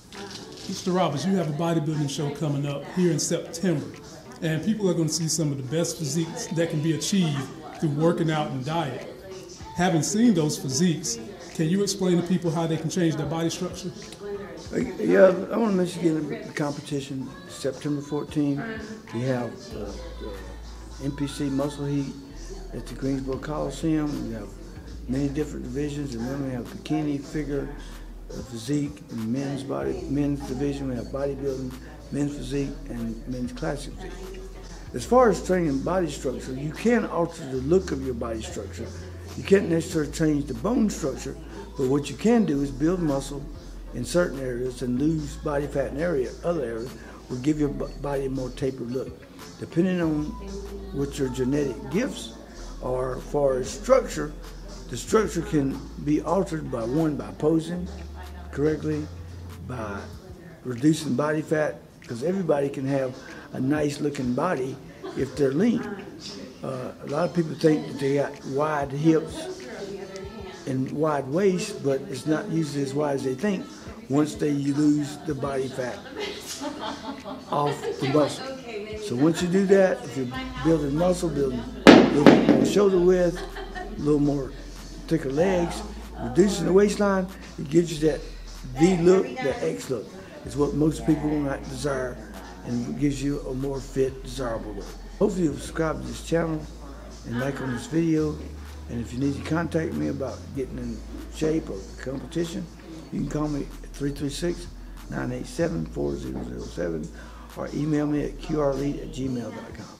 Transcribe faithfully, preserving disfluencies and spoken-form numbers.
Mister Roberts, you have a bodybuilding show coming up here in September, and people are going to see some of the best physiques that can be achieved through working out and diet. Having seen those physiques, can you explain to people how they can change their body structure? Yeah, I want to mention again the competition, September fourteenth. We have uh, the N P C Muscle Heat at the Greensboro Coliseum. We have many different divisions, and then we have bikini, figure, uh, physique, and men's body, men's division. We have bodybuilding, men's physique, and men's classic physique. As far as training body structure, you can alter the look of your body structure. You can't necessarily change the bone structure, but what you can do is build muscle in certain areas and lose body fat in area, other areas will give your body a more tapered look. Depending on what your genetic gifts are as far as structure, the structure can be altered by one, by posing correctly, by reducing body fat, because everybody can have a nice looking body if they're lean. Uh, a lot of people think that they got wide hips and wide waist, but it's not usually as wide as they think once they lose the body fat off the muscle. So once you do that, if you're building muscle, building a little bit more shoulder width, a little more thicker legs, reducing the waistline, it gives you that V look, that X look. It's what most people will not desire, and gives you a more fit, desirable look. Hopefully you'll subscribe to this channel and like on this video. And if you need to contact me about getting in shape or competition, you can call me at three three six, nine eight seven, four zero zero seven or email me at q r lead at gmail dot com.